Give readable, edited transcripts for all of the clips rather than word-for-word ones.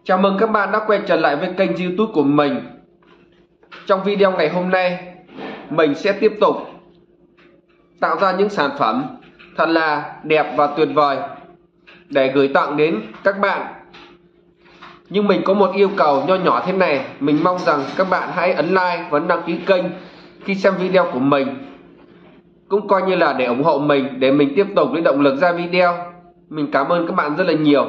Chào mừng các bạn đã quay trở lại với kênh YouTube của mình. Trong video ngày hôm nay, mình sẽ tiếp tục tạo ra những sản phẩm thật là đẹp và tuyệt vời để gửi tặng đến các bạn. Nhưng mình có một yêu cầu nho nhỏ thế này, mình mong rằng các bạn hãy ấn like và đăng ký kênh khi xem video của mình, cũng coi như là để ủng hộ mình, để mình tiếp tục lấy động lực ra video. Mình cảm ơn các bạn rất là nhiều.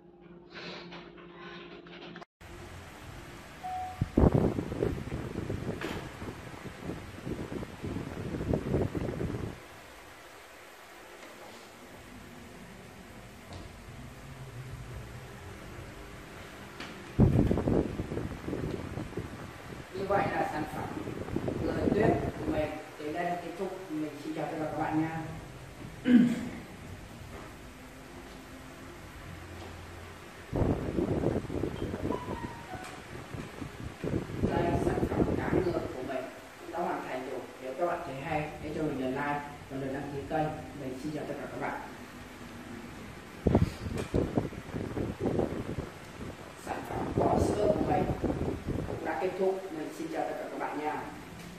Như vậy là sản phẩm người tuyết của mình đến đây là kết thúc. Mình xin chào tất cả các bạn nha. Đây sản phẩm cá ngựa của mình cũng đã hoàn thành rồi. Nếu các bạn thấy hay, hãy cho mình like và đăng ký kênh. Mình xin chào tất cả các bạn. Sản phẩm bò sữa của mình cũng đã kết thúc. Mình xin chào tất cả các bạn nha.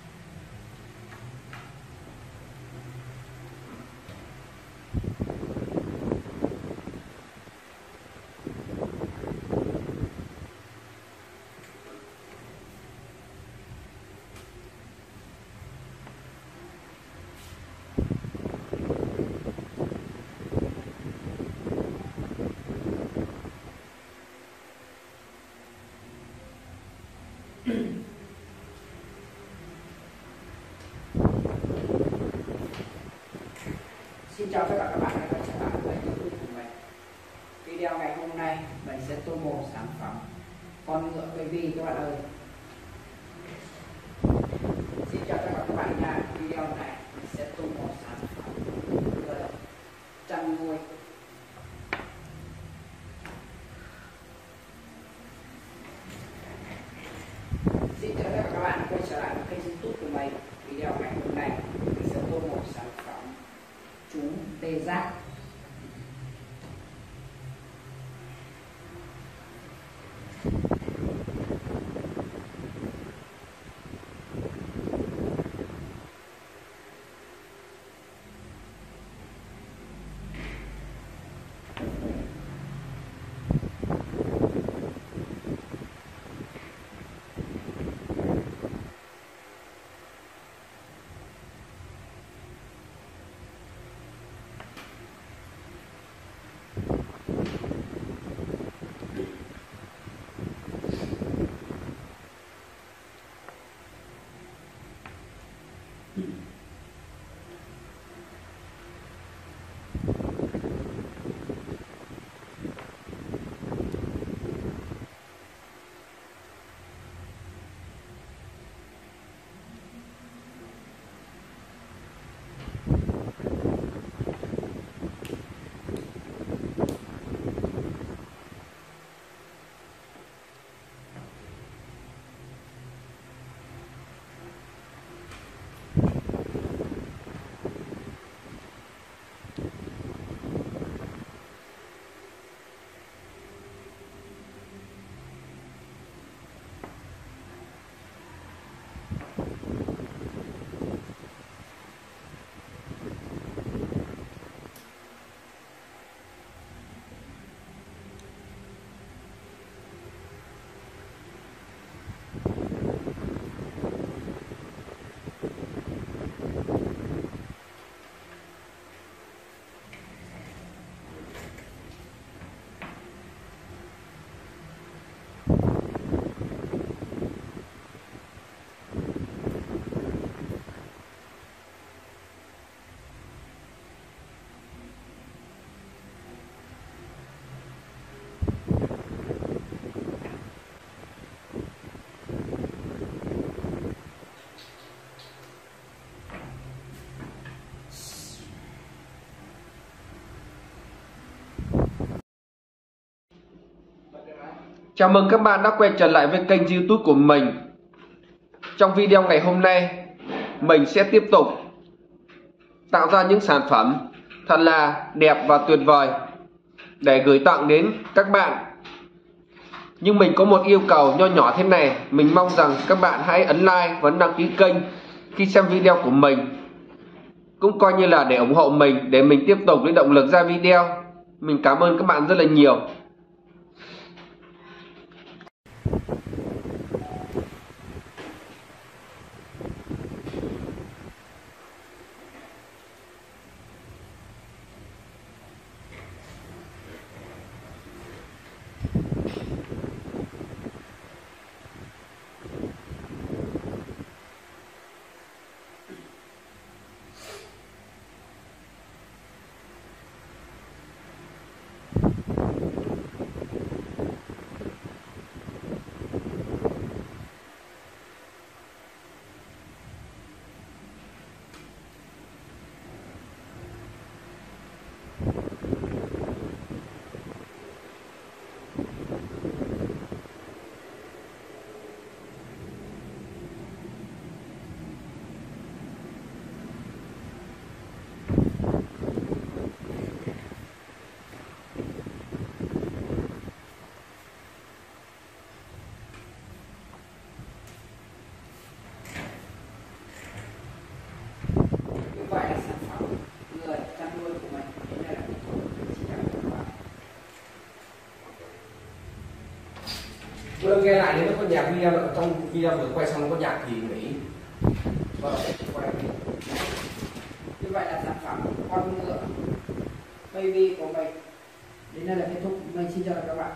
Xin chào tất cả các bạn đã quay trở lại với YouTube của mình. Video ngày hôm nay mình sẽ tô một sản phẩm con ngựa baby các bạn ơi. Xin chào tất cả các bạn nha. Video này mình sẽ tô một sản phẩm về chăn nuôi. Xin chào tất cả các bạn quay trở lại với kênh YouTube của mình. Video ngày hôm nay mình sẽ tô một sản phẩm chú tê giác. Chào mừng các bạn đã quay trở lại với kênh YouTube của mình. Trong video ngày hôm nay, mình sẽ tiếp tục tạo ra những sản phẩm thật là đẹp và tuyệt vời để gửi tặng đến các bạn. Nhưng mình có một yêu cầu nho nhỏ thế này, mình mong rằng các bạn hãy ấn like và đăng ký kênh khi xem video của mình. Cũng coi như là để ủng hộ mình, để mình tiếp tục lấy động lực ra video. Mình cảm ơn các bạn rất là nhiều. Tôi nghe lại nếu nó có nhạc video trong video vừa quay xong nó có nhạc thì nghỉ. Quay. Như vậy là sản phẩm con ngựa baby của mình đến đây là kết thúc. Mình xin chào các bạn.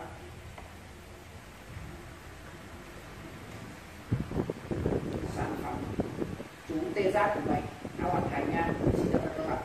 Sản phẩm chú tê giác của mình đã hoàn thành nha. Xin chào các bạn.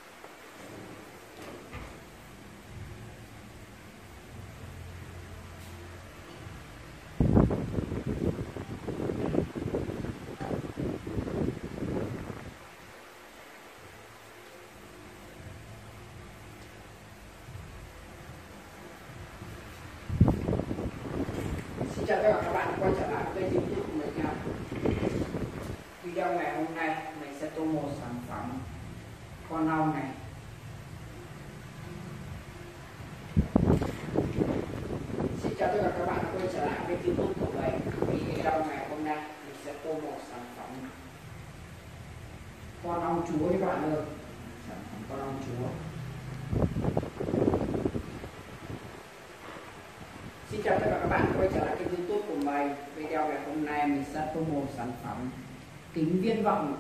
Xin chào tất cả các bạn quay trở lại với kênh YouTube của mình nha. Video ngày hôm nay mình sẽ tô một sản phẩm con ong này. Xin chào tất cả các bạn quay trở lại với YouTube của mình. Video ngày hôm nay mình sẽ tô một sản phẩm con ong chúa các bạn ơi. Sản phẩm con ong chúa. Xin chào tất cả các bạn quay trở lại kênh YouTube của mình. Video ngày hôm nay mình sẽ tô một sản phẩm kính viễn vọng.